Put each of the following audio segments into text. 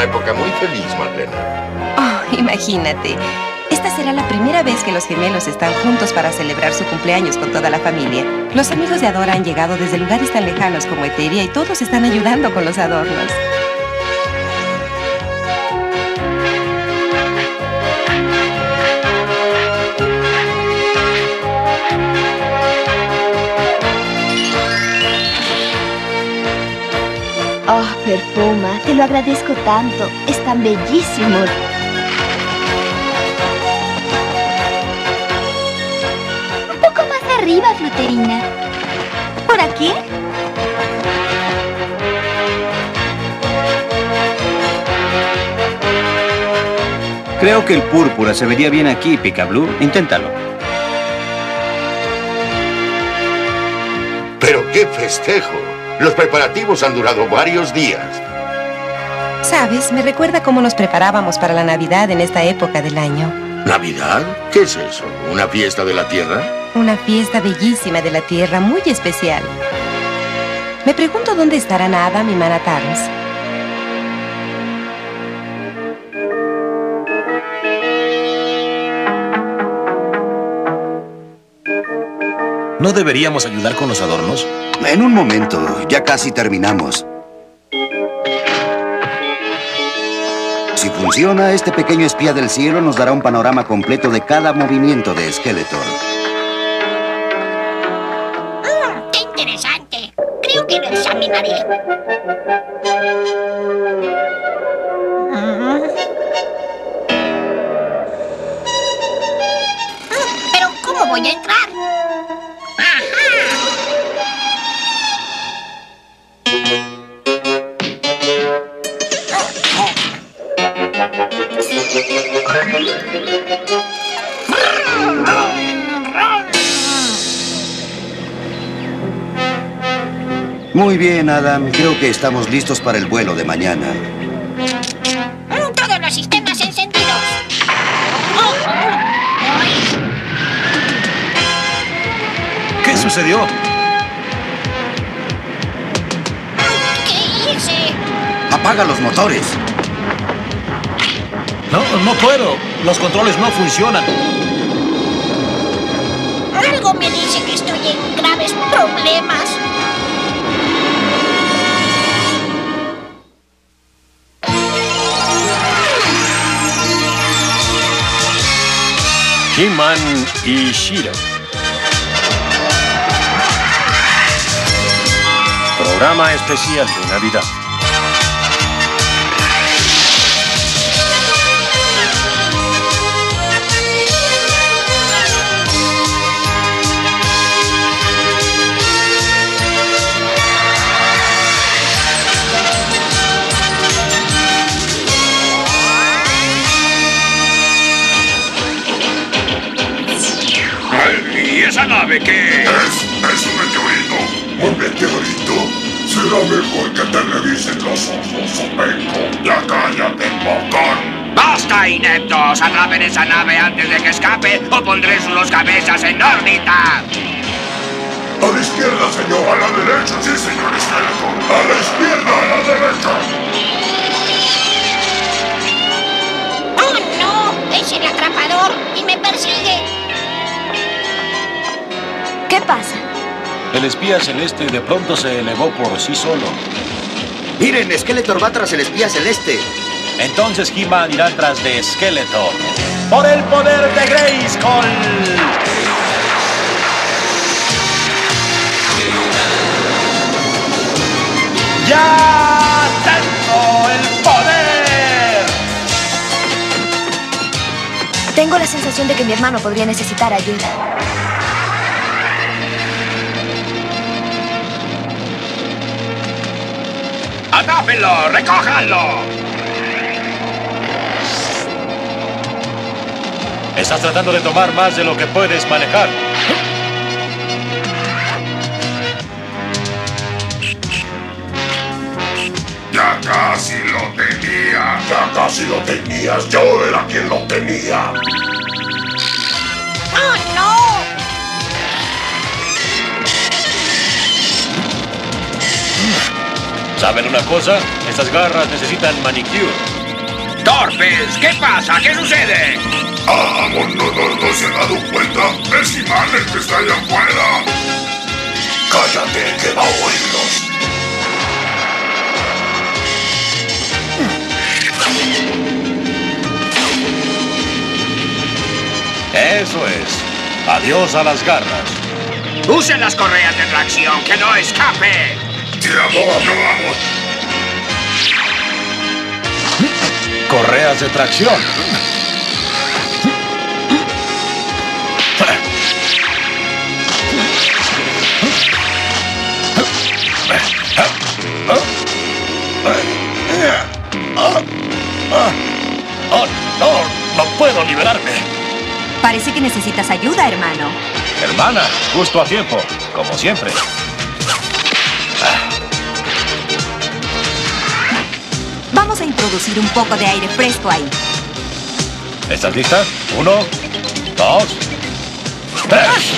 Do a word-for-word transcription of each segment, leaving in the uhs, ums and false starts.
una época muy feliz, Marlene. Oh, imagínate. Esta será la primera vez que los gemelos están juntos para celebrar su cumpleaños con toda la familia. Los amigos de Adora han llegado desde lugares tan lejanos como Eteria y todos están ayudando con los adornos. Oh, Perfuma, te lo agradezco tanto. Están bellísimos. Un poco más arriba, Fluterina. ¿Por aquí? Creo que el púrpura se vería bien aquí, Picablu. Inténtalo. ¡Pero qué festejo! Los preparativos han durado varios días. ¿Sabes? Me recuerda cómo nos preparábamos para la Navidad en esta época del año. ¿Navidad? ¿Qué es eso? ¿Una fiesta de la Tierra? Una fiesta bellísima de la Tierra, muy especial. Me pregunto dónde estarán Adam y Manatars. ¿No deberíamos ayudar con los adornos? En un momento, ya casi terminamos. Si funciona, este pequeño espía del cielo nos dará un panorama completo de cada movimiento de Skeletor. Mm, ¡Qué interesante! Creo que lo examinaré. Mm. ¿Pero cómo voy a entrar? Muy bien, Adam. Creo que estamos listos para el vuelo de mañana. Todos los sistemas encendidos. ¿Qué sucedió? ¿Qué hice? ¡Apaga los motores! No, no puedo. Los controles no funcionan. Algo me dice que estoy en graves problemas. He-Man y She-Ra. Programa especial de Navidad. ¿Y esa nave qué es? Es, es un meteorito. ¿Un meteorito? Será mejor que te revisen los ojos, Openco. Ya cállate, bocón. ¡Basta, ineptos! Atrapen esa nave antes de que escape o pondré sus cabezas en órbita. A la izquierda, señor. A la derecha, sí, señor Skeletor. A la izquierda, a la derecha. ¡Oh, no! ¡Es el atrapador y me persigue! ¿Qué pasa? El espía celeste de pronto se elevó por sí solo. ¡Miren! Skeletor va tras el espía celeste. Entonces He-Man irá tras de Skeletor. ¡Por el poder de Grayskull! ¡Ya tengo el poder! Tengo la sensación de que mi hermano podría necesitar ayuda. ¡Atrápenlo! ¡Recójanlo! Estás tratando de tomar más de lo que puedes manejar. Ya casi lo tenía. Ya casi lo tenías. Yo era quien lo tenía. ¡Oh, no! ¿Saben una cosa? Estas garras necesitan manicure. ¡Torpes! ¿Qué pasa? ¿Qué sucede? Ah, ¿no, no, no se han dado cuenta? ¡Es He-Man el que está allá afuera! ¡Cállate, que va a oírlos! Eso es. Adiós a las garras. ¡Usen las correas de tracción, que no escape! ¡Vamos, vamos! Correas de tracción. Oh, no, no puedo liberarme. Parece que necesitas ayuda, hermano. Hermana, justo a tiempo, como siempre. Vamos a introducir un poco de aire fresco ahí. ¿Estás lista? Uno, dos, tres.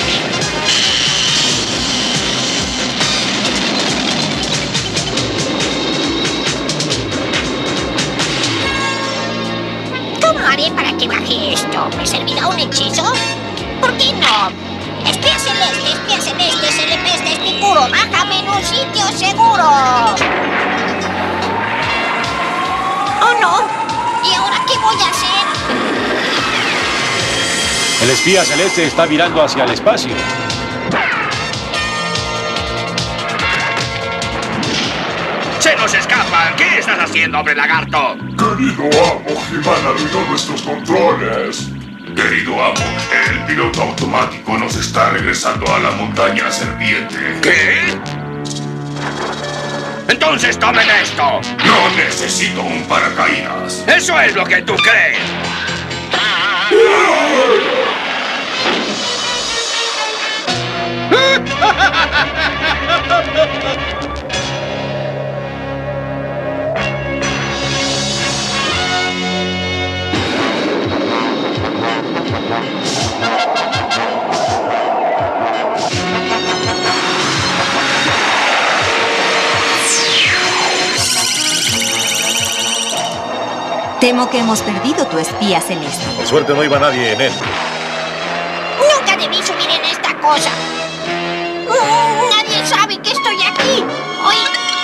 ¿Cómo haré para que baje esto? ¿Me servirá un hechizo? ¿Por qué no? Espía celeste, espía celeste, celeste, espicuro, bájame en un sitio seguro. ¡Oh, no! ¿Y ahora qué voy a hacer? El espía celeste está virando hacia el espacio. ¡Se nos escapan! ¿Qué estás haciendo, hombre lagarto? Querido amo, He-Man arruinó nuestros controles. Querido amo, el piloto automático nos está regresando a la montaña serpiente. ¿Qué? Entonces tomen esto. No necesito un paracaídas. Eso es lo que tú crees. Temo que hemos perdido tu espía celeste. Por suerte no iba nadie en él. Nunca debí subir en esta cosa. Mm, Nadie sabe que estoy aquí. Hoy...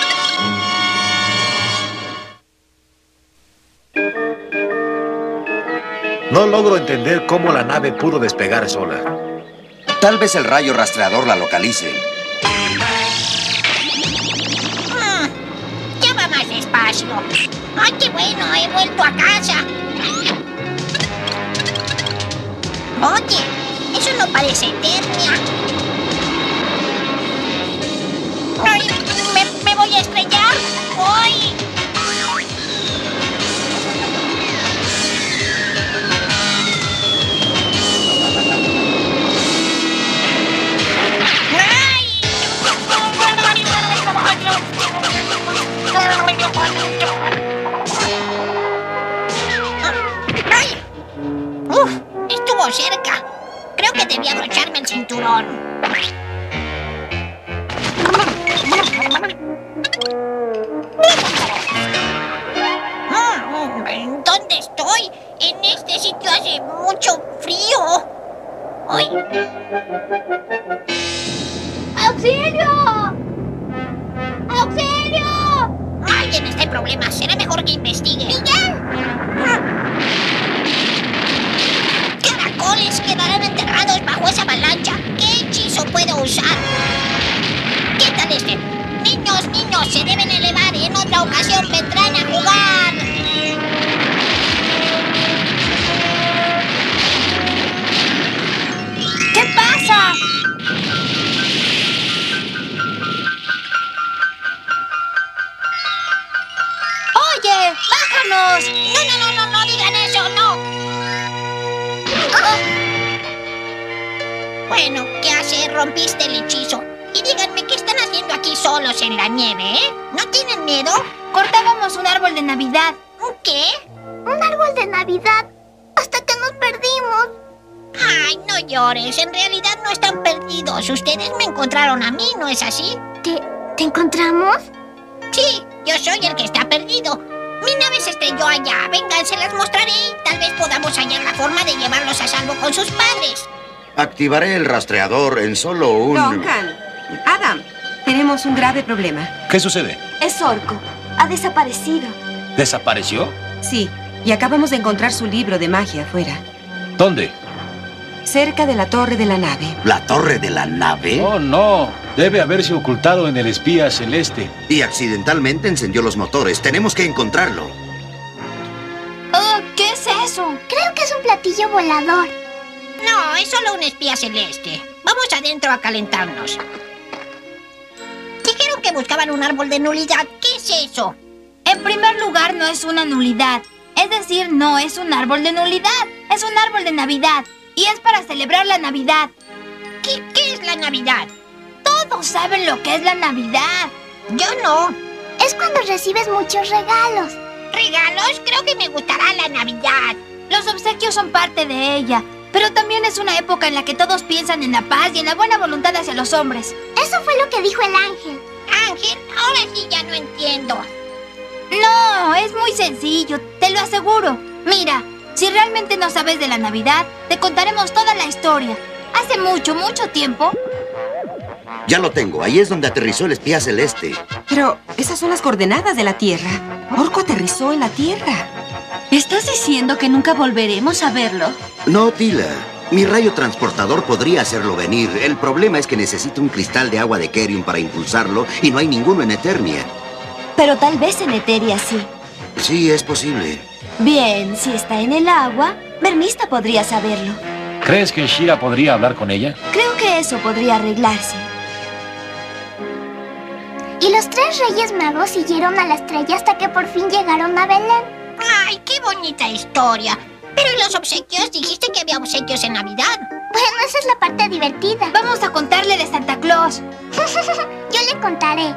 No logro entender cómo la nave pudo despegar sola. Tal vez el rayo rastreador la localice. Mm, ya va más despacio. ¡Ay, qué bueno! He vuelto a casa. Oye, eso no parece Eternia. ¡Ay! ¿Me, me voy a estrellar? ¡Ay! ¡Ay! ¡Uf! Estuvo cerca. Creo que debí abrocharme el cinturón. ¿Dónde estoy? En este sitio hace mucho frío. ¡Ay! ¡Auxilio! ¡Auxilio! Alguien está en problemas. Será mejor que investigue. ¡Miguel! Caracoles quedarán enterrados bajo esa avalancha. ¿Qué hechizo puedo usar? ¿Qué tal este? Niños, niños, se deben elevar. En otra ocasión vendrán a jugar. ¿Qué pasa? ¡Oye! ¡Bájanos! No, no, no, no, no digan eso, no. ¡Ah! Bueno, ¿qué hacer? Rompiste el hechizo. Y díganme, ¿qué están haciendo aquí solos en la nieve, eh? ¿No tienen miedo? Cortábamos un árbol de Navidad. ¿Qué? ¿Un árbol de Navidad? Hasta que nos perdimos. Ay, no llores. En realidad no están perdidos. Ustedes me encontraron a mí, ¿no es así? ¿Te, te encontramos? Sí, yo soy el que está perdido. Mi nave se estrelló allá. Vengan, se las mostraré. Tal vez podamos hallar la forma de llevarlos a salvo con sus padres. Activaré el rastreador en solo un... Duncan, Adam, tenemos un grave problema. ¿Qué sucede? Es Orco. Ha desaparecido. ¿Desapareció? Sí, y acabamos de encontrar su libro de magia afuera. ¿Dónde? Cerca de la torre de la nave. ¿La torre de la nave? Oh, no. Debe haberse ocultado en el espía celeste. Y accidentalmente encendió los motores. Tenemos que encontrarlo. Oh, ¿qué es eso? Creo que es un platillo volador. No, es solo un espía celeste. Vamos adentro a calentarnos. Dijeron que buscaban un árbol de nulidad. ¿Qué es eso? En primer lugar, no es una nulidad. Es decir, no es un árbol de nulidad. Es un árbol de Navidad. Y es para celebrar la Navidad. ¿Qué, qué es la Navidad? Todos saben lo que es la Navidad. Yo no. Es cuando recibes muchos regalos. ¿Regalos? Creo que me gustará la Navidad. Los obsequios son parte de ella. Pero también es una época en la que todos piensan en la paz y en la buena voluntad hacia los hombres. Eso fue lo que dijo el ángel. Ángel, ahora sí ya no entiendo. No, es muy sencillo, te lo aseguro. Mira, si realmente no sabes de la Navidad, te contaremos toda la historia. Hace mucho, mucho tiempo... Ya lo tengo. Ahí es donde aterrizó el espía celeste. Pero esas son las coordenadas de la Tierra. Orco aterrizó en la Tierra. ¿Estás diciendo que nunca volveremos a verlo? No, Tila. Mi rayo transportador podría hacerlo venir. El problema es que necesito un cristal de agua de Kerium para impulsarlo y no hay ninguno en Eternia. Pero tal vez en Eteria sí. Sí, es posible. Bien, si está en el agua, Mermista podría saberlo. ¿Crees que Shira podría hablar con ella? Creo que eso podría arreglarse. Y los tres reyes magos siguieron a la estrella hasta que por fin llegaron a Belén. Ay, qué bonita historia. Pero ¿y los obsequios? Dijiste que había obsequios en Navidad. Bueno, esa es la parte divertida. Vamos a contarle de Santa Claus. Yo le contaré.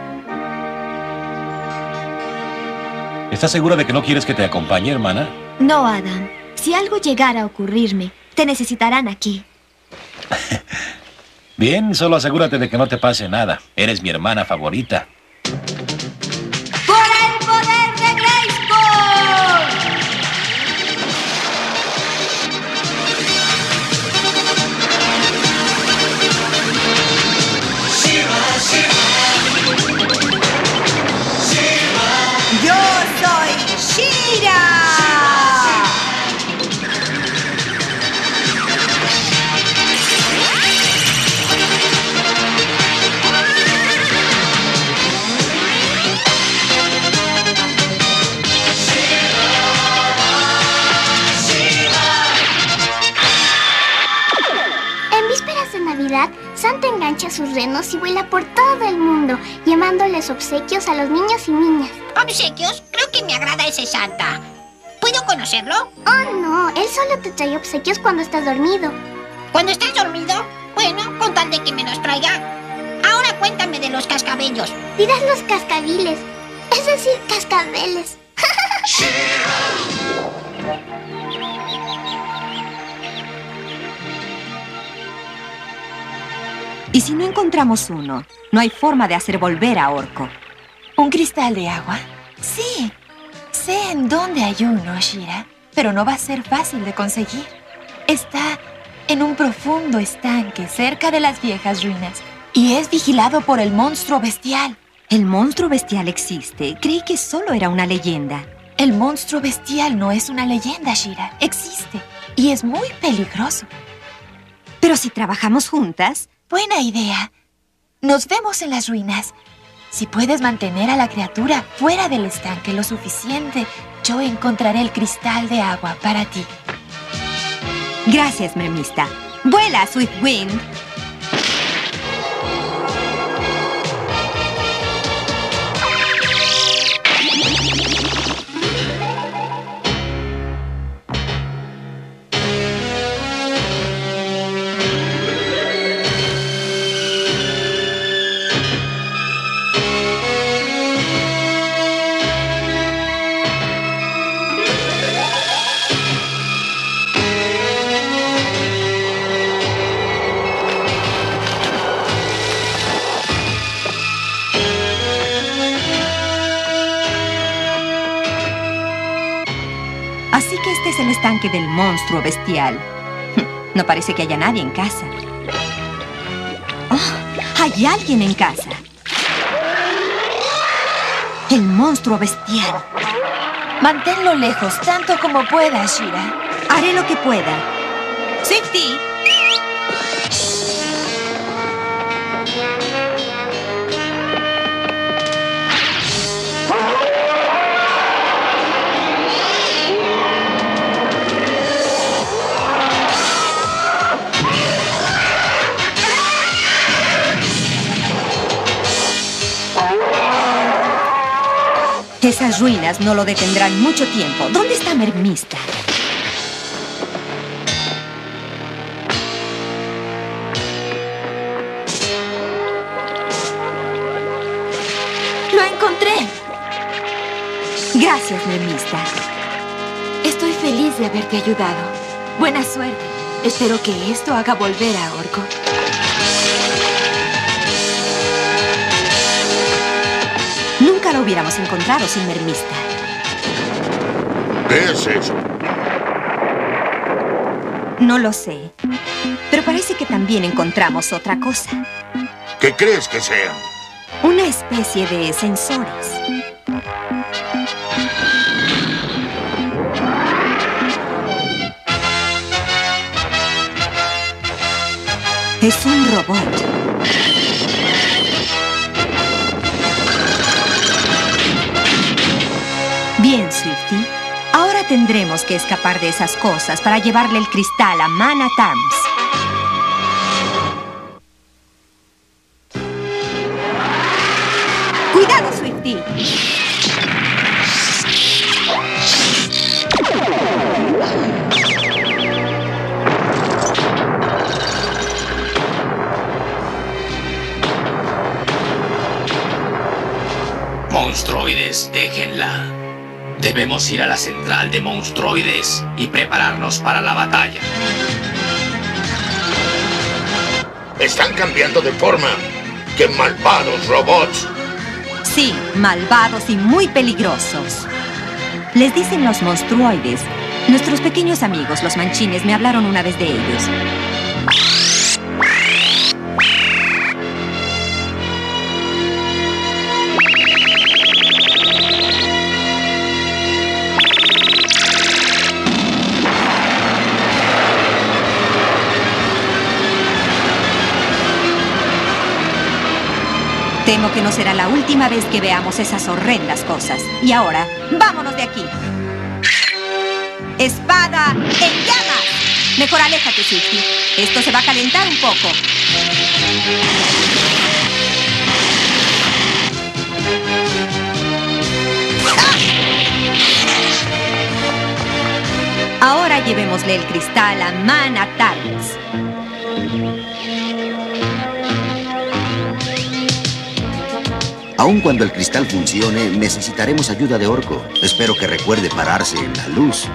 ¿Estás segura de que no quieres que te acompañe, hermana? No, Adam. Si algo llegara a ocurrirme, te necesitarán aquí. Bien, solo asegúrate de que no te pase nada. Eres mi hermana favorita. ¡Por el poder de Grayskull! ¡Yo soy Shira! Santa engancha sus renos y vuela por todo el mundo, llevándoles obsequios a los niños y niñas. ¿Obsequios? Creo que me agrada ese Santa. ¿Puedo conocerlo? Oh, no. Él solo te trae obsequios cuando estás dormido. ¿Cuando estás dormido? Bueno, con tal de que me los traiga. Ahora cuéntame de los cascabellos. Dirás los cascabiles. Es decir, cascabeles. ¿Y si no encontramos uno? No hay forma de hacer volver a Orco. ¿Un cristal de agua? Sí. Sé en dónde hay uno, Shira, pero no va a ser fácil de conseguir. Está en un profundo estanque cerca de las viejas ruinas y es vigilado por el monstruo bestial. ¿El monstruo bestial existe? Creí que solo era una leyenda. El monstruo bestial no es una leyenda, Shira. Existe y es muy peligroso. Pero si trabajamos juntas... Buena idea. Nos vemos en las ruinas. Si puedes mantener a la criatura fuera del estanque lo suficiente, yo encontraré el cristal de agua para ti. Gracias, Mermista. ¡Vuela, Swiftwind! este es el estanque del monstruo bestial. No parece que haya nadie en casa. Oh, hay alguien en casa. El monstruo bestial. Manténlo lejos, tanto como puedas, Shira. Haré lo que pueda. Swifty. Esas ruinas no lo detendrán mucho tiempo. ¿Dónde está Mermista? ¡Lo encontré! Gracias, Mermista. Estoy feliz de haberte ayudado. Buena suerte. Espero que esto haga volver a Orko. Nunca lo hubiéramos encontrado sin Mermista. ¿Qué es eso? No lo sé. Pero parece que también encontramos otra cosa. ¿Qué crees que sea? Una especie de sensores. Es un robot. Bien, Swifty. Ahora tendremos que escapar de esas cosas para llevarle el cristal a Mana Tams. ¡Cuidado, Swifty! Monstruoides, déjenla. Debemos ir a la central de monstruoides y prepararnos para la batalla. Están cambiando de forma. ¡Qué malvados robots! Sí, malvados y muy peligrosos. Les dicen los monstruoides. Nuestros pequeños amigos, los manchines, me hablaron una vez de ellos. Temo que no será la última vez que veamos esas horrendas cosas. Y ahora, ¡vámonos de aquí! ¡Espada en llamas! Mejor aléjate, Swifty. Esto se va a calentar un poco. ¡Ah! Ahora llevémosle el cristal a Mana Tams. Aun cuando el cristal funcione, necesitaremos ayuda de Orko. Espero que recuerde pararse en la luz.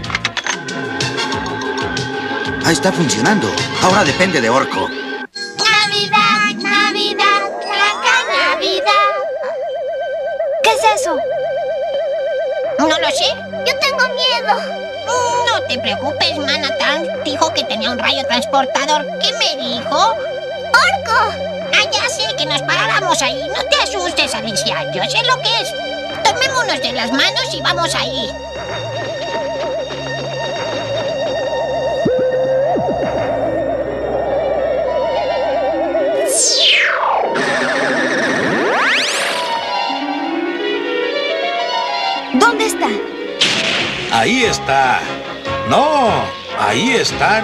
Ah, está funcionando. Ahora depende de Orko. Navidad, Navidad, blanca Navidad. ¿Qué es eso? No lo sé. Yo tengo miedo. No te preocupes, Mana Tams. Dijo que tenía un rayo transportador. ¿Qué me dijo? ¡Orko! Ah, ya sé, que nos paráramos ahí. No te asustes, Alicia. Yo sé lo que es. Tomémonos de las manos y vamos ahí. ¿Dónde está? Ahí está. No, ahí están.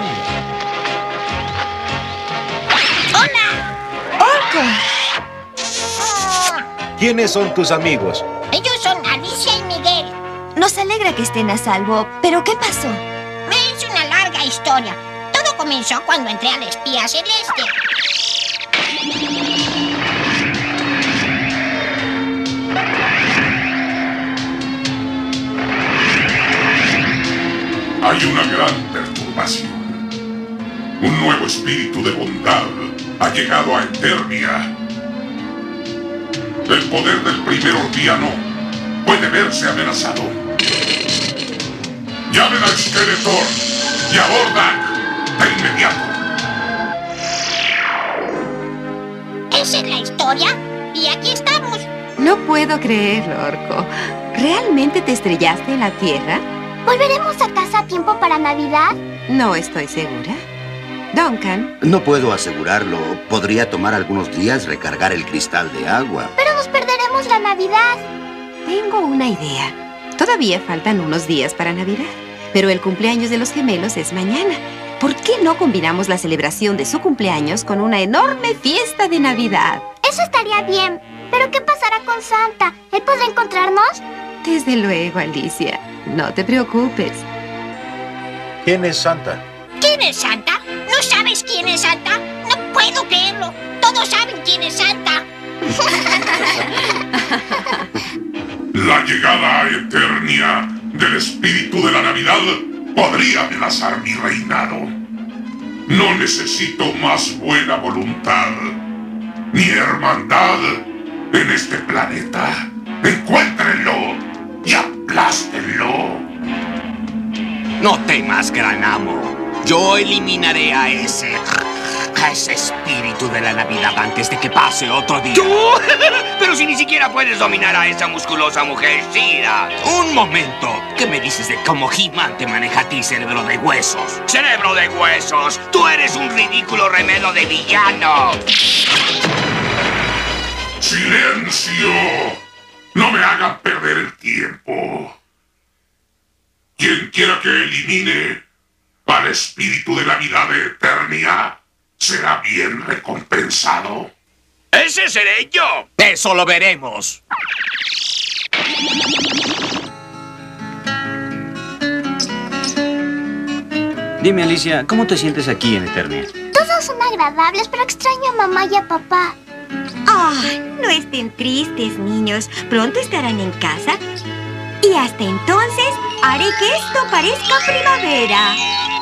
¿Quiénes son tus amigos? Ellos son Alicia y Miguel. Nos alegra que estén a salvo, pero ¿qué pasó? Es una larga historia. Todo comenzó cuando entré al espía celeste. Hay una gran perturbación. Un nuevo espíritu de bondad ha llegado a Eternia. El poder del primer Ordiano puede verse amenazado. ¡Llamen a Skeletor y a Hordak de inmediato! ¿Esa es la historia? Y aquí estamos. No puedo creerlo, Orco. ¿Realmente te estrellaste en la Tierra? ¿Volveremos a casa a tiempo para Navidad? No estoy segura. Duncan. No puedo asegurarlo. Podría tomar algunos días recargar el cristal de agua. Pero nos perderemos la Navidad. Tengo una idea. Todavía faltan unos días para Navidad, pero el cumpleaños de los gemelos es mañana. ¿Por qué no combinamos la celebración de su cumpleaños con una enorme fiesta de Navidad? Eso estaría bien. ¿Pero qué pasará con Santa? ¿Él podrá encontrarnos? Desde luego, Alicia. No te preocupes. ¿Quién es Santa? ¿Quién es Santa? ¿No sabes quién es Santa? No puedo creerlo. Todos saben quién es Santa. La llegada a Eternia del espíritu de la Navidad podría amenazar mi reinado. No necesito más buena voluntad ni hermandad en este planeta. Encuéntrenlo y aplástenlo. No temas, gran amo. Yo eliminaré a ese... a ese espíritu de la Navidad antes de que pase otro día. ¿Tú? Pero si ni siquiera puedes dominar a esa musculosa mujer, Shira. Un momento. ¿Qué me dices de cómo He-Man te maneja a ti, cerebro de huesos? ¡Cerebro de huesos! ¡Tú eres un ridículo remelo de villano! ¡Silencio! No me hagan perder el tiempo. Quien quiera que elimine al espíritu de la Navidad de Eternia será bien recompensado. ¡Ese seré yo! ¡Eso lo veremos! Dime, Alicia, ¿cómo te sientes aquí en Eternia? Todos son agradables, pero extraño a mamá y a papá. ¡Ay! No estén tristes, niños. Pronto estarán en casa. Y hasta entonces haré que esto parezca primavera.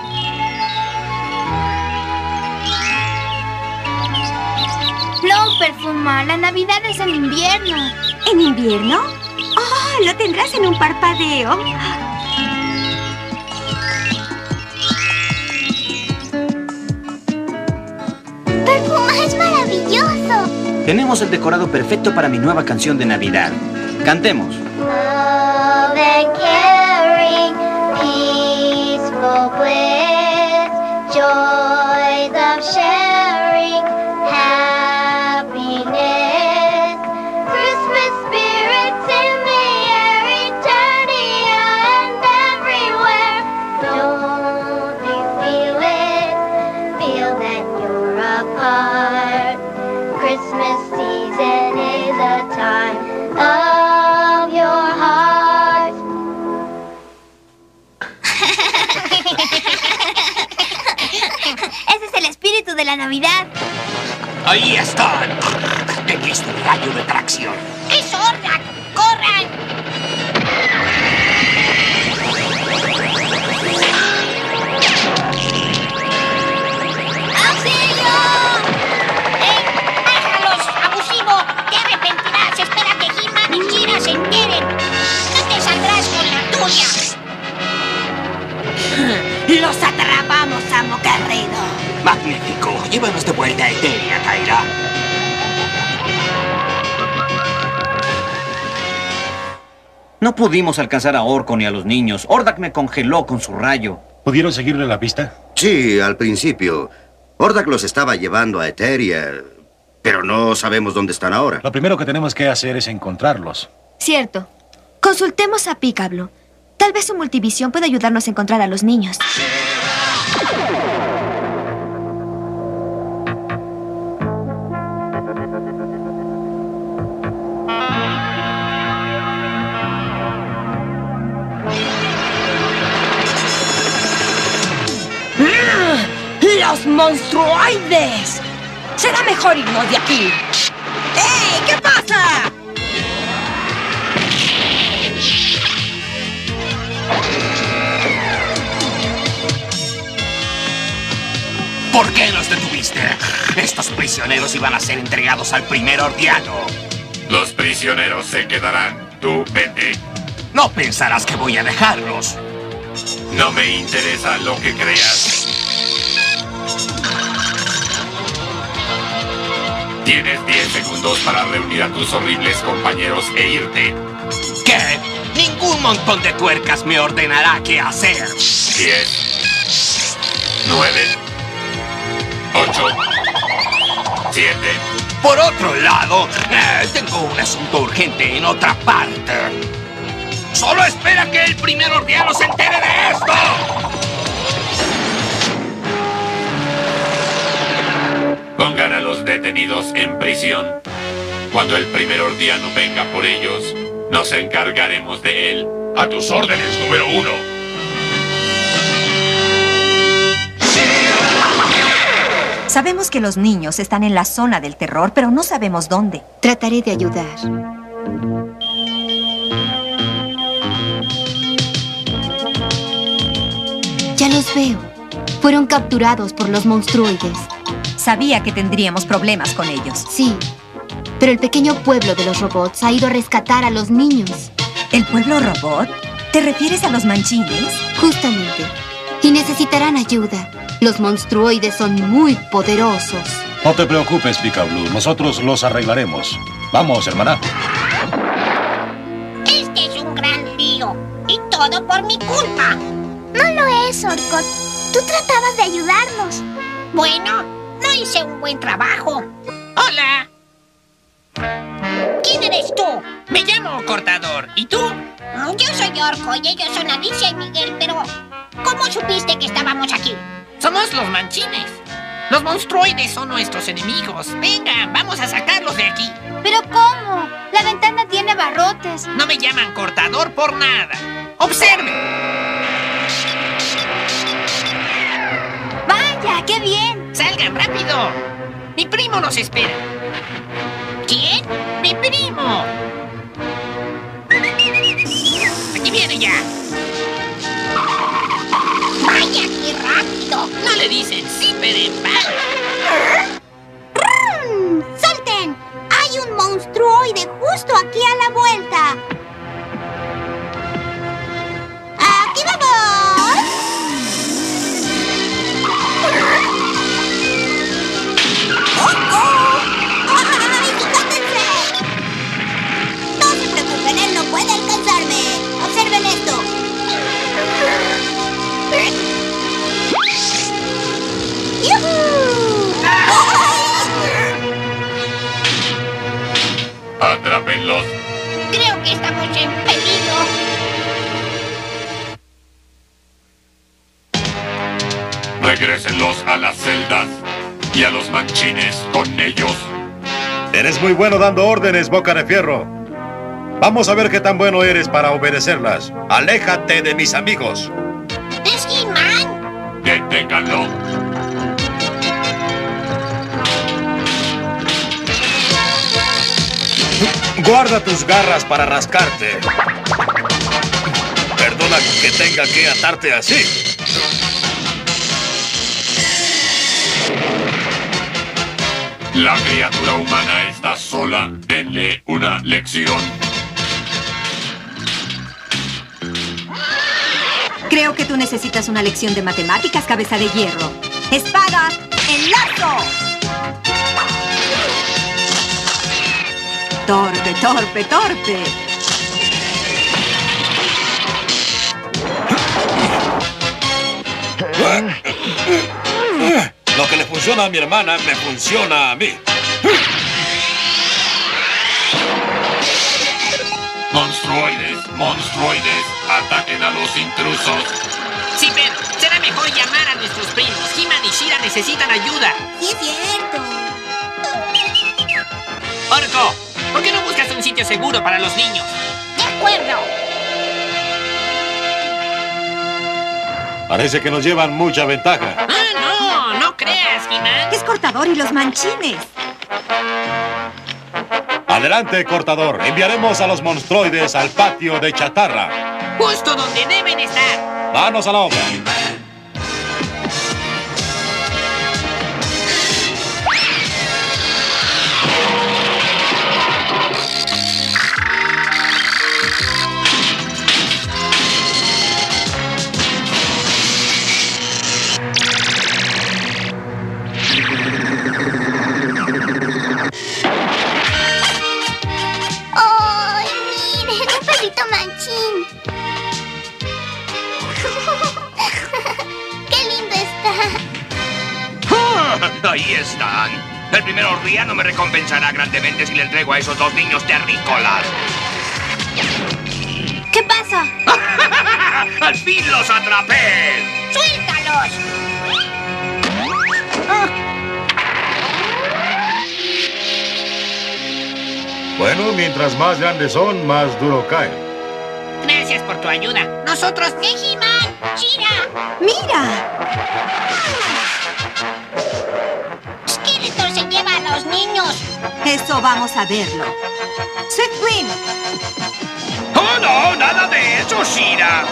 No, Perfuma, la Navidad es en invierno. ¿En invierno? ¡Oh! Lo tendrás en un parpadeo. Perfuma es maravilloso. Tenemos el decorado perfecto para mi nueva canción de Navidad. Cantemos. Love and caring, peaceful bliss, joys of sharing, happiness, Christmas spirits in the air, Eternia and everywhere. Don't you feel it? Feel that you're a part. Christmas season is a time of your heart. Ese es el espíritu de la Navidad. ¡Ahí están! ¡He visto el rayo de tracción! ¡Es Hordak! ¡Corran! ¡Auxilio! ¡Eh! ¡Déjalos, abusivo! ¡Te arrepentirás! ¡Espera que He-Man y Shira se enteren! ¡No te saldrás con la tuya! ¡Los atrapamos, amo querido! ¡Magnífico! Llévanos de vuelta a Eternia, Kyra. No pudimos alcanzar a Orco ni a los niños. Hordak me congeló con su rayo. ¿Pudieron seguirle la pista? Sí, al principio. Hordak los estaba llevando a Eteria, pero no sabemos dónde están ahora. Lo primero que tenemos que hacer es encontrarlos. Cierto. Consultemos a Picablu. Tal vez su multivisión pueda ayudarnos a encontrar a los niños. ¡Los monstruoides! Será mejor irnos de aquí. ¡Ey! ¿Qué pasa? ¿Por qué nos detuviste? Estos prisioneros iban a ser entregados al primer Hordiano. Los prisioneros se quedarán. Tú vete. No pensarás que voy a dejarlos. No me interesa lo que creas. Tienes diez segundos para reunir a tus horribles compañeros e irte. ¿Qué? Ningún montón de tuercas me ordenará qué hacer. Diez, nueve, ocho, siete. Por otro lado, eh, tengo un asunto urgente en otra parte. ¡Solo espera que el primer ordiano se entere de esto! Pongan a los detenidos en prisión. Cuando el primer ordiano venga por ellos, nos encargaremos de él. A tus órdenes, número uno. Sabemos que los niños están en la zona del terror, pero no sabemos dónde. Trataré de ayudar. Ya los veo. Fueron capturados por los monstruoides. Sabía que tendríamos problemas con ellos. Sí, pero el pequeño pueblo de los robots ha ido a rescatar a los niños. ¿El pueblo robot? ¿Te refieres a los manchines? Justamente. Y necesitarán ayuda. Los monstruoides son muy poderosos. No te preocupes, Picablu. Nosotros los arreglaremos. Vamos, hermana. Este es un gran lío. Y todo por mi culpa. No lo es, Orcot. Tú tratabas de ayudarnos. Bueno, no hice un buen trabajo. ¡Hola! ¿Quién eres tú? Me llamo Cortador. ¿Y tú? Yo soy Orco y ellos son Alicia y Miguel, pero ¿cómo supiste que estábamos aquí? Somos los manchines. Los monstruoides son nuestros enemigos. Venga, vamos a sacarlos de aquí. ¿Pero cómo? La ventana tiene barrotes. No me llaman Cortador por nada. ¡Observe! ¡Vaya, qué bien! ¡Salgan rápido! Mi primo nos espera. ¿Quién? ¡Mi primo! ¡Aquí viene ya! ¡Vaya, qué rápido! No le dicen sí, Perempa. ¡Salten! ¡Hay un monstruoide justo aquí a la vuelta! ¡Aquí vamos! ¡Oh, oh! ¡Ay, fíjense! No se preocupen, él no puede alcanzarme. Observen esto. ¡Yuhu! Atrápenlos. Creo que estamos en peligro. Regrésenlos a las celdas y a los manchines con ellos. Eres muy bueno dando órdenes, Boca de Fierro. Vamos a ver qué tan bueno eres para obedecerlas. Aléjate de mis amigos. ¡Es He-Man! Deténganlo. Guarda tus garras para rascarte. Perdona que tenga que atarte así. La criatura humana está sola. Denle una lección. Creo que tú necesitas una lección de matemáticas, cabeza de hierro. ¡Espada! ¡Enlazo! Torpe, torpe, torpe. Lo que le funciona a mi hermana, me funciona a mí. Monstruoides, monstruoides, ataquen a los intrusos. Sí, pero será mejor llamar a nuestros primos. He-Man y She-Ra necesitan ayuda. Sí, es cierto. Orco, ¿por qué no buscas un sitio seguro para los niños? De acuerdo. Parece que nos llevan mucha ventaja. Ah, no, no creas, He-Man. Es Cortador y los manchines. Adelante, Cortador. Enviaremos a los monstruoides al patio de chatarra. Justo donde deben estar. Manos a la obra. El primer hordiano me recompensará grandemente si le entrego a esos dos niños terrícolas. ¿Qué pasa? ¡Al fin los atrapé! ¡Suéltalos! Bueno, mientras más grandes son, más duro caen. Gracias por tu ayuda. ¡Nosotros! ¡Qué, He-Man! ¡Shira! ¡Mira! ¡Skeletor se lleva a los niños! Eso vamos a verlo. Swiftwing. ¡Oh, no! ¡Nada de eso, Shira!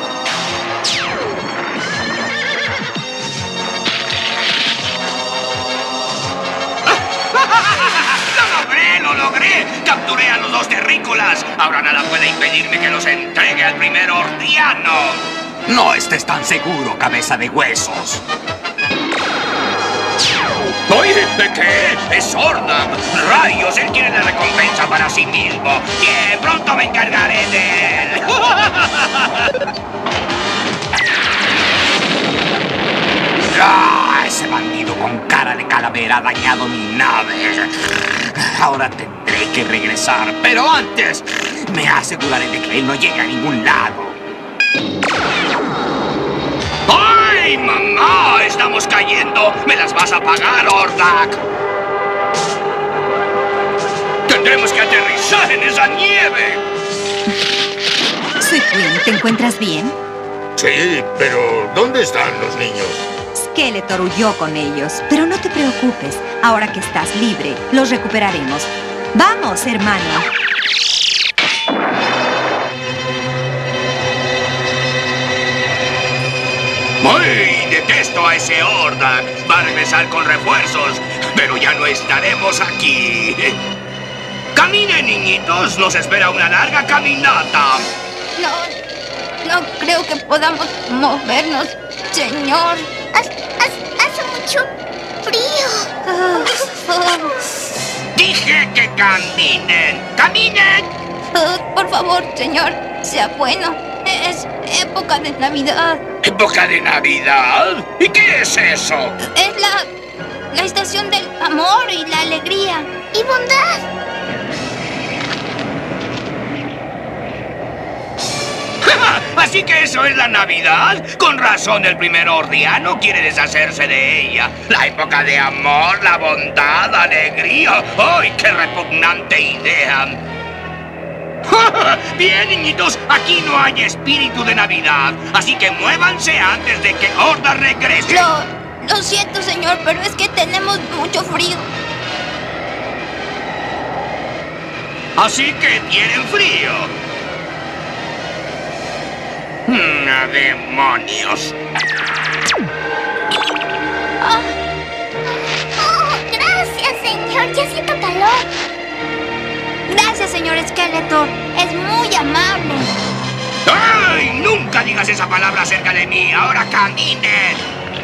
¡Lo logré! ¡Lo logré! ¡Capturé a los dos terrícolas! Ahora nada puede impedirme que los entregue al primer hordiano. No estés tan seguro, cabeza de huesos. Oye, ¿de qué? ¡Es Hordak! ¡Rayos! Él quiere la recompensa para sí mismo. Bien, pronto me encargaré de él. ¡Ah! Ese bandido con cara de calavera ha dañado mi nave. Ahora tendré que regresar, pero antes me aseguraré de que él no llegue a ningún lado. ¡Ay, mamá! ¡Estamos cayendo! ¡Me las vas a pagar, Hordak! ¡Tendremos que aterrizar en esa nieve! Swiftwing, ¿te encuentras bien? Sí, pero ¿dónde están los niños? Skeletor huyó con ellos, pero no te preocupes. Ahora que estás libre, los recuperaremos. ¡Vamos, hermano! ¡Ay! ¡Detesto a ese Hordak! Va a regresar con refuerzos, pero ya no estaremos aquí. ¡Caminen, niñitos! ¡Nos espera una larga caminata! No, no creo que podamos movernos, señor. Hace, hace mucho frío. ¡Dije que caminen! ¡Caminen! Uh, por favor, señor, sea bueno. Es época de Navidad. ¿Época de Navidad? ¿Y qué es eso? Es la, la estación del amor y la alegría. Y bondad. ¿Así que eso es la Navidad? Con razón el primer hordiano quiere deshacerse de ella. La época de amor, la bondad, alegría. ¡Ay, qué repugnante idea! Bien, niñitos, aquí no hay espíritu de Navidad, así que muévanse antes de que Hordak regrese. Lo, lo siento, señor, pero es que tenemos mucho frío. Así que tienen frío. ¡A demonios! Oh. Oh, gracias, señor. Ya siento calor. Gracias, señor Skeletor. Es muy amable. ¡Ay! ¡Nunca digas esa palabra acerca de mí! ¡Ahora caminen!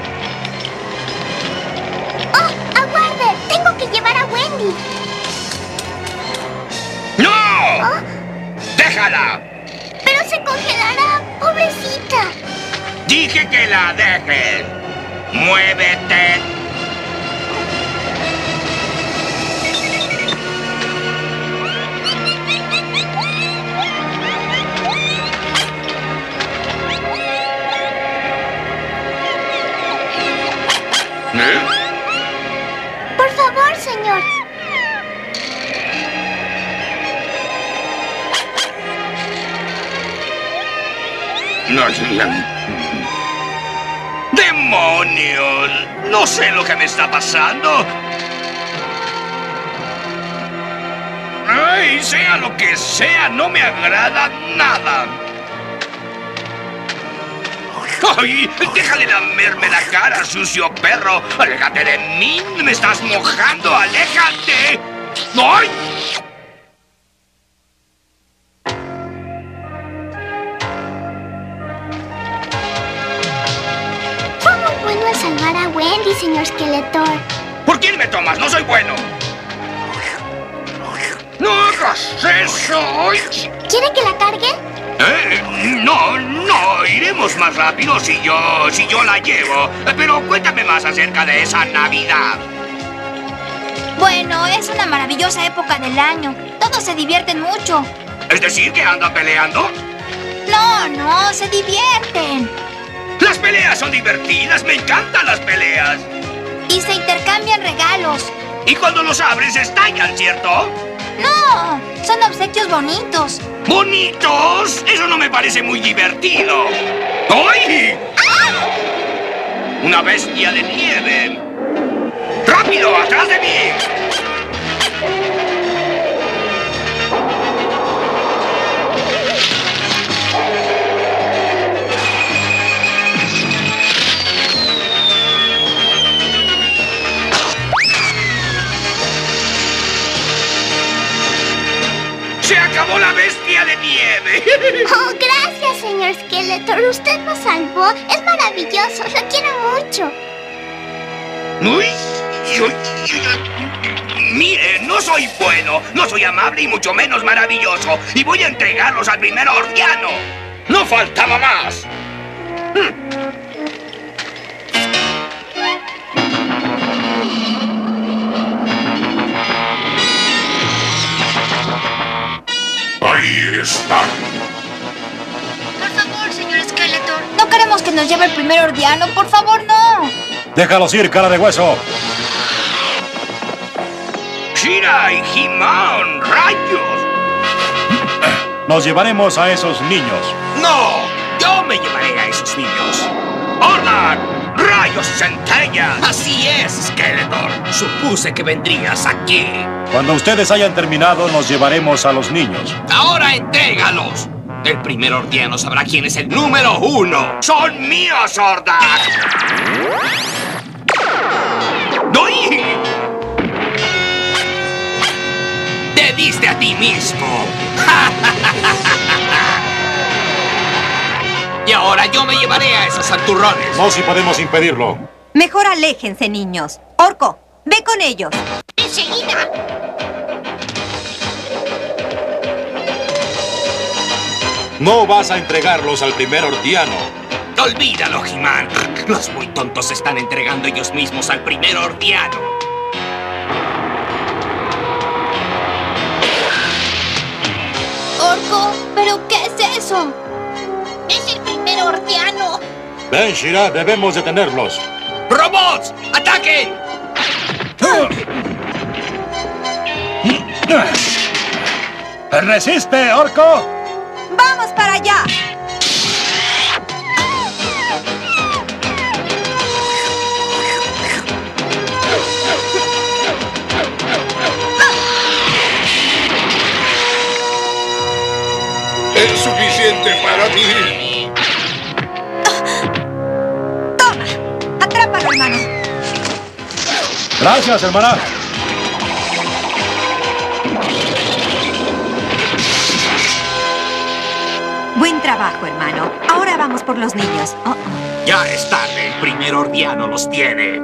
¡Oh! ¡Aguarde! ¡Tengo que llevar a Wendy! ¡No! ¿Oh? ¡Déjala! ¡Pero se congelará! ¡Pobrecita! ¡Dije que la dejes! ¡Muévete! ¿Eh? Por favor, señor. No, ¡demonios! No sé lo que me está pasando. ¡Ay! Sea lo que sea, no me agrada nada. ¡Ay! ¡Déjale lamerme la cara, sucio perro! ¡Aléjate de mí! ¡Me estás mojando! ¡Aléjate! ¡Ay! Fue muy bueno al salvar a Wendy, señor Skeletor. ¿Por quién me tomas? ¡No soy bueno! ¡No hagas eso! ¿Quiere que la cargue? Eh, no, no, iremos más rápido si yo, si yo la llevo. Pero cuéntame más acerca de esa Navidad. Bueno, Es una maravillosa época del año. Todos se divierten mucho. ¿Es decir que andan peleando? No, no, se divierten. Las peleas son divertidas, me encantan las peleas. Y se intercambian regalos. Y cuando los abres estallan, ¿cierto? No, son obsequios bonitos. ¿Bonitos? Eso no me parece muy divertido. ¡Ay! ¡Ah! Una bestia de nieve. ¡Rápido, atrás de mí! ¡Se acabó la bestia de nieve! Oh, gracias, señor Skeletor. Usted nos salvó. Es maravilloso. Lo quiero mucho. ¡Uy! Uy, uy, uy. Mire, no soy bueno, no soy amable y mucho menos maravilloso. Y voy a entregarlos al primer Ordiano. ¡No faltaba más! Ahí están. Por favor, señor Skeletor. No queremos que nos lleve el primer Ordiano. Por favor, no. Déjalos ir, cara de hueso. ¡Shira y He-Man! ¡Rayos! Nos llevaremos a esos niños. ¡No! ¡Yo me llevaré a esos niños! ¡Ordak! ¡Rayos y centellas! Así es, Skeletor. Supuse que vendrías aquí. Cuando ustedes hayan terminado, nos llevaremos a los niños. ¡Ahora entrégalos! El primer Ordiano sabrá quién es el número uno. ¡Son míos, Ordak! ¡Doy! ¡Te diste a ti mismo! Y ahora yo me llevaré a esos santurrones. No, si podemos impedirlo. Mejor aléjense, niños. Orco, ve con ellos. ¡Enseguida! No vas a entregarlos al primer Ordiano. Olvídalo, He-Man. Los muy tontos se están entregando ellos mismos al primer Ordiano. Orco, ¿pero qué es eso? ¡Es el primer Ordiano! Ven, She-Ra, debemos detenerlos. ¡Robots! ¡Ataquen! ¡Resiste, Orco! ¡Vamos para allá! Es suficiente para mí. ¡Toma! ¡Atrápalo, hermano! Gracias, hermana. Buen trabajo, hermano. Ahora vamos por los niños. Oh, oh. Ya es tarde. El primer Ordiano los tiene.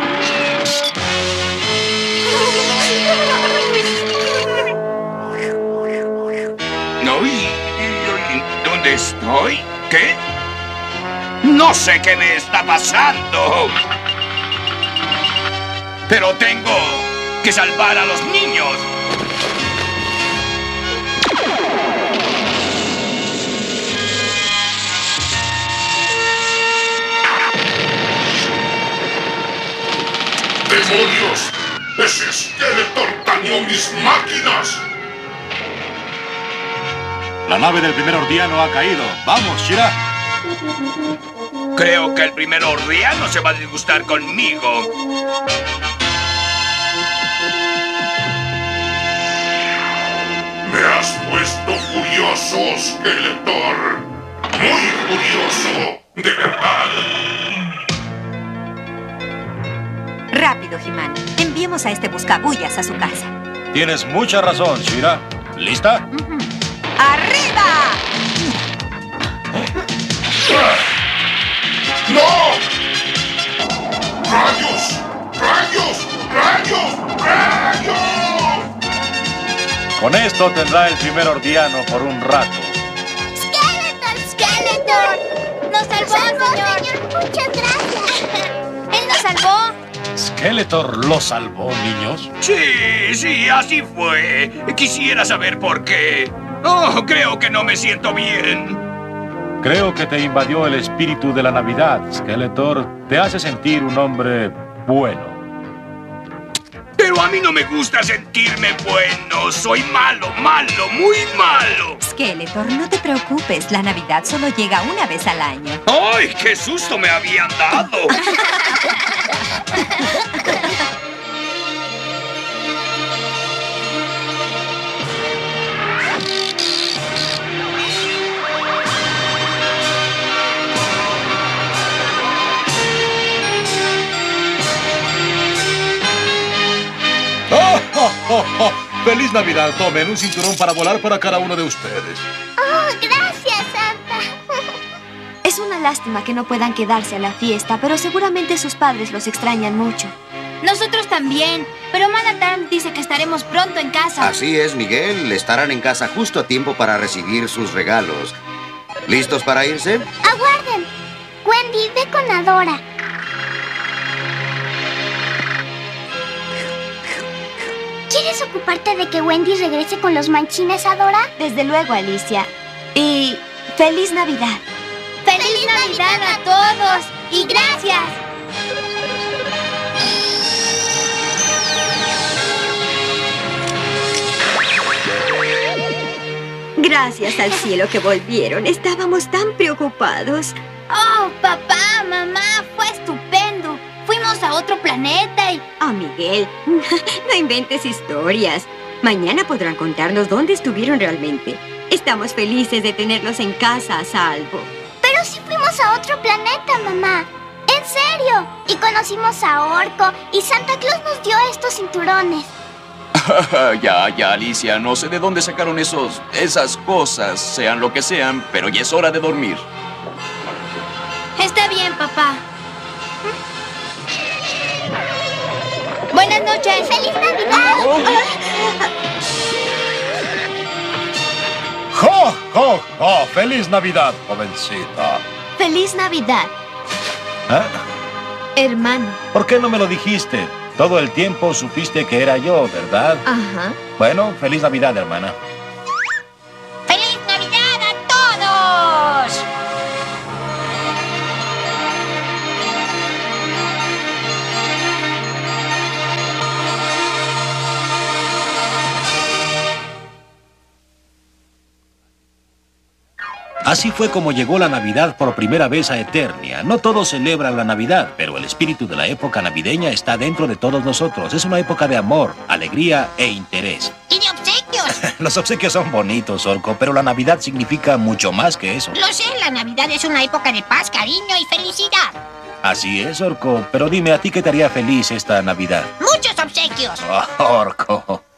No, y, y- ¿dónde estoy? ¿Qué? No sé qué me está pasando. Pero tengo que salvar a los niños. ¡Demonios! ¡Ese Skeletor dañó mis máquinas! La nave del primer Ordiano ha caído. ¡Vamos, She-Ra! Creo que el primer Ordiano se va a disgustar conmigo. Me has puesto furioso, Skeletor. Muy furioso, de verdad. Rápido, He-Man. Enviemos a este buscabullas a su casa. Tienes mucha razón, She-Ra. ¿Lista? ¡Arriba! ¡No! ¡Rayos! ¡Rayos! ¡Rayos! ¡Rayos! Con esto tendrá el primer Ordiano por un rato. ¡Skeletor! ¡Skeletor! ¡Nos salvó, ¡Nos salvó, señor! señor! ¡Muchas gracias! ¡Él nos salvó! Skeletor. ¿Skeletor lo salvó, niños? Sí, sí, así fue. Quisiera saber por qué. Oh, creo que no me siento bien. Creo que te invadió el espíritu de la Navidad, Skeletor. Te hace sentir un hombre bueno. Pero a mí no me gusta sentirme bueno. Soy malo, malo, muy malo. Skeletor, no te preocupes. La Navidad solo llega una vez al año. ¡Ay, qué susto me habían dado! ¡Oh, oh, oh, oh! ¡Feliz Navidad! Tomen un cinturón para volar para cada uno de ustedes. ¡Oh, gracias, Santa! Es una lástima que no puedan quedarse a la fiesta, pero seguramente sus padres los extrañan mucho. Nosotros también, pero Manhattan dice que estaremos pronto en casa. Así es, Miguel. Estarán en casa justo a tiempo para recibir sus regalos. ¿Listos para irse? ¡Aguarden! Wendy, ve con Adora. ¿Quieres ocuparte de que Wendy regrese con los manchines, Adora? Desde luego, Alicia. Y ¡feliz Navidad! ¡Feliz, ¡Feliz Navidad, Navidad a todos! ¡Y gracias! Gracias al cielo que volvieron. Estábamos tan preocupados. ¡Oh, papá, mamá! ¡Fue estupendo! Fuimos a otro planeta y... Oh, Miguel, no inventes historias. Mañana podrán contarnos dónde estuvieron realmente. Estamos felices de tenerlos en casa a salvo. Pero sí fuimos a otro planeta, mamá. ¡En serio! Y conocimos a Orco y Santa Claus nos dio estos cinturones. Ya, ya, Alicia, no sé de dónde sacaron esos, esas cosas, sean lo que sean, pero ya es hora de dormir. Está bien, papá. Buenas noches. ¡Feliz Navidad! ¡Jo, jo, jo! ¡Feliz Navidad, jovencita! ¡Feliz Navidad! ¿Eh? Hermano. ¿Por qué no me lo dijiste? Todo el tiempo supiste que era yo, ¿verdad? Ajá. Bueno, feliz Navidad, hermana. ¡Feliz Navidad a todos! Así fue como llegó la Navidad por primera vez a Eternia. No todos celebran la Navidad, pero el espíritu de la época navideña está dentro de todos nosotros. Es una época de amor, alegría e interés. ¡Y de obsequios! Los obsequios son bonitos, Orco, pero la Navidad significa mucho más que eso. Lo sé, la Navidad es una época de paz, cariño y felicidad. Así es, Orco, pero dime, ¿a ti qué te haría feliz esta Navidad? ¡Muchos obsequios! Oh, Orco.